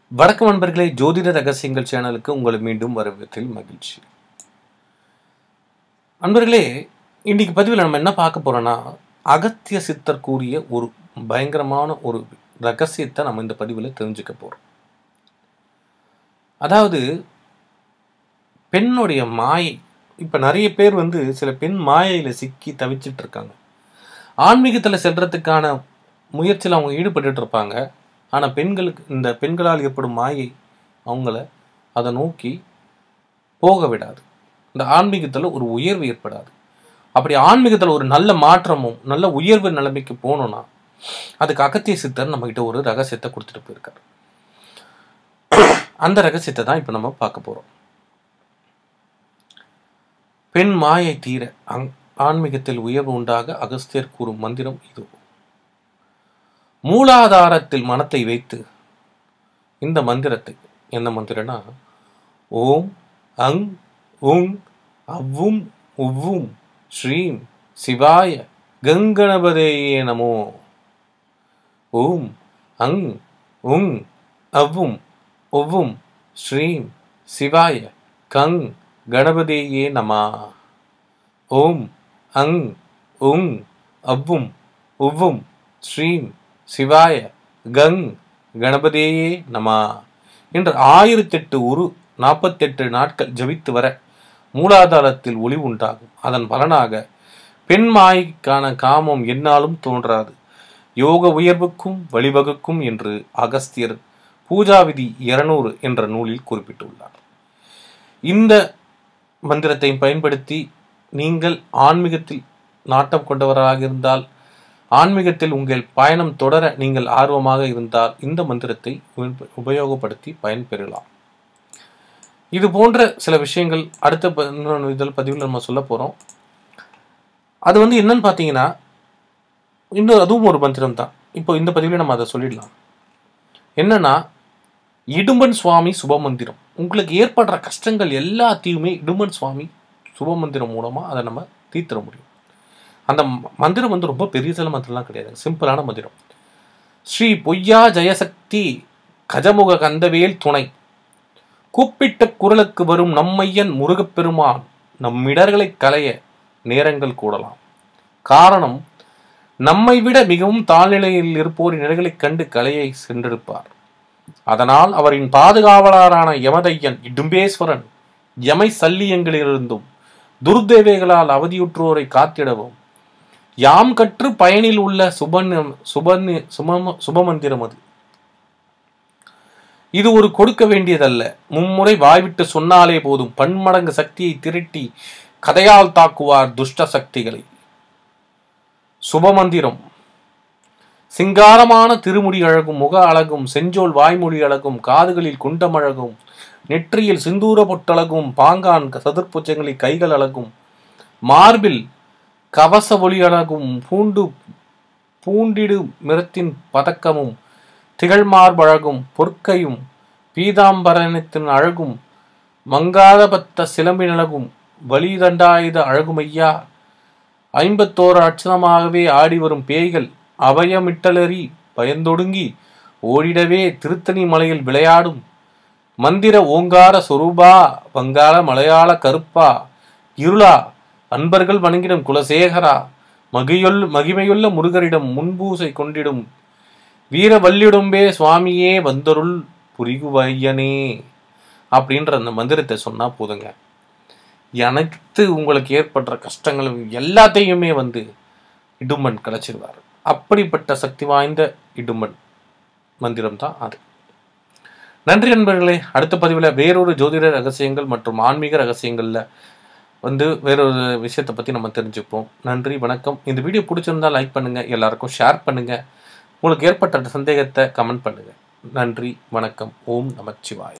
வணக்கம் நண்பர்களே, ஜோதிட ரகசியங்கள் சேனலுக்கு உங்களை மீண்டும் வரவேற்பதில் மகிழ்ச்சி. நண்பர்களே, இன்னைக்கு பதிவில் நம்ம என்ன பார்க்க போறோம்னா, அகத்திய சித்தர் கூறிய ஒரு பயங்கரமான ஒரு ரகசியத்தை நம்ம இந்த பதிவில் தெரிஞ்சுக்க போறோம். அதாவது பெண்ணுடைய மாயை. இப்ப நிறைய பேர் சில பெண் மாயையில சிக்கி தவிச்சிட்டு இருக்காங்க. ஆன்மீகத்துல செல்றதுக்கான முயற்சியில் அவங்க ஈடுபட்டு இருப்பாங்க. ஆனால் இந்த பெண்களால் ஏற்படும் மாயை அவங்கள அதை நோக்கி போக விடாது. இந்த ஆன்மீகத்தில் ஒரு உயர்வு ஏற்படாது. அப்படி ஆன்மீகத்தில் ஒரு நல்ல மாற்றமும் நல்ல உயர்வு நிலைமைக்கு போகணும்னா அதுக்கு அகத்திய சித்தர் நம்மகிட்ட ஒரு ரகசியத்தை கொடுத்துட்டு போயிருக்காரு. அந்த ரகசியத்தை தான் இப்போ நம்ம பார்க்க போறோம். பெண் மாயை தீர ஆன்மீகத்தில் உயர்வு உண்டாக அகஸ்தியர் கூறும் மந்திரம் இது. மூலாதாரத்தில் மனத்தை வைத்து இந்த மந்திரத்தை, என்ன மந்திரம்னா, ஓம் அங் உங் அவ்வும் உவ்வும் ஸ்ரீம் சிவாய கங்கணபதேயே நமோ. ஓம் அங் உங் அவ்வும் ஒவ்வும் ஸ்ரீம் சிவாய கங் கணபதேயே நமா. ஓம் அங் உங் அவ்வும் உவ்வும் ஸ்ரீம் சிவாய கங் கணபதேயே நமா என்று 1008 48 நாட்கள் ஜபித்து வர மூலாதாரத்தில் ஒளி உண்டாகும். அதன் பலனாக பெண் மாய்க்கான காமம் என்னாலும் தோன்றாது, யோக உயர்வுக்கும் வழிவகுக்கும் என்று அகஸ்தியர் பூஜாவிதி 200 என்ற நூலில் குறிப்பிட்டுள்ளார். இந்த மந்திரத்தை பயன்படுத்தி நீங்கள் ஆன்மீகத்தில் நாட்டம் கொண்டவராக இருந்தால், ஆன்மீகத்தில் உங்கள் பயணம் தொடர நீங்கள் ஆர்வமாக இருந்தால் இந்த மந்திரத்தை உபயோகப்படுத்தி பயன்பெறலாம். இது போன்ற சில விஷயங்கள் அடுத்த பதிவில் நம்ம சொல்ல போறோம். அது என்னன்னு பார்த்தீங்கன்னா, இன்னும் அதுவும் ஒரு மந்திரம் தான். இப்போ இந்த பதிவில் நம்ம அதை சொல்லிடலாம். என்னன்னா, இடும்பன் சுவாமி சுபமந்திரம். உங்களுக்கு ஏற்படுற கஷ்டங்கள் எல்லாத்தையுமே இடும்பன் சுவாமி சுபமந்திரம் மூலமா அதை நம்ம தீர்த்திட முடியும். அந்த மந்திரம் ரொம்ப பெரிய சில மந்திரம்லாம் கிடையாது, சிம்பிளான மந்திரம். ஸ்ரீ பொய்யா ஜெயசக்தி கஜமுக கந்தவேல் துணை, கூப்பிட்ட குரலுக்கு வரும் நம்மையன் முருகப்பெருமான், நம்மிடர்களை களைய நேரங்கள் கூடலாம். காரணம், நம்மை விட மிகவும் தாழ்நிலையில் இருப்போரின் நிலைகளைக் கண்டு கலையை சென்றிருப்பார். அதனால் அவரின் பாதுகாவலரான யமதையன் இடும்பேஸ்வரன் யமை சல்லியங்களிலிருந்தும் துர்தேவைகளால் அவதியுற்றோரை காத்திடவும் யாம் கற்று பயனில் உள்ள சுபமந்திரம் அது. இது ஒரு கொடுக்க வேண்டியதல்ல, மும்முறை வாய்விட்டு சொன்னாலே போதும் பன்மடங்கு சக்தியை திரட்டி கதையால் தாக்குவார் துஷ்ட சக்திகளை. சுபமந்திரம் சிங்காரமான திருமுடி அழகும், முக அழகும், செஞ்சோல் வாய்மொழி அழகும், காதுகளில் குண்டம் அழகும், நெற்றியில் சிந்தூர பொட்டழகும், பாங்கான் சதுர்புஜங்களில் கைகள் அழகும், மார்பில் கவச ஒளி அழகும், பூண்டிடு மிரத்தின் பதக்கமும், திகழ்மார்பழகும், பொற்கையும், பீதாம்பரத்தின் அழகும், மங்காதபத்த சிலம்பின் அழகும், வலிதண்டாயுத அழகுமையா, 51 அட்சணமாகவே ஆடி வரும் பேய்கள் அபயமிட்டலறி பயந்தொடுங்கி ஓடிடவே திருத்தணி மலையில் விளையாடும் மந்திர ஓங்கார சொரூபா, வங்காள மலையாள கருப்பா, இருளா, அன்பர்கள் வணங்கிடும் குலசேகரா, மகிமையுள்ள முருகரிடம் முன்பூசை கொண்டிடும் வீரவல்லியுடம்பே சுவாமியே வந்தருள் புரிகுவையனே அப்படின்ற அந்த மந்திரத்தை சொன்னா போதுங்க, எனக்கு உங்களுக்கு ஏற்படுற கஷ்டங்கள் எல்லாத்தையுமே இடும்பன் கலைச்சிருவார். அப்படிப்பட்ட சக்தி வாய்ந்த இடும்பன் மந்திரம் தான் அது. நன்றி நண்பர்களே. அடுத்த பதிவில் வேறொரு ஜோதிட ரகசியங்கள் மற்றும் ஆன்மீக ரகசியங்கள்ல வேறொரு விஷயத்தை பத்தி நம்ம தெரிஞ்சுப்போம். நன்றி, வணக்கம். இந்த வீடியோ பிடிச்சிருந்தா லைக் பண்ணுங்க, எல்லாருக்கும் ஷேர் பண்ணுங்க, உங்களுக்கு ஏற்பட்ட சந்தேகத்தை கமெண்ட் பண்ணுங்க. நன்றி, வணக்கம். ஓம் நமச்சிவாய.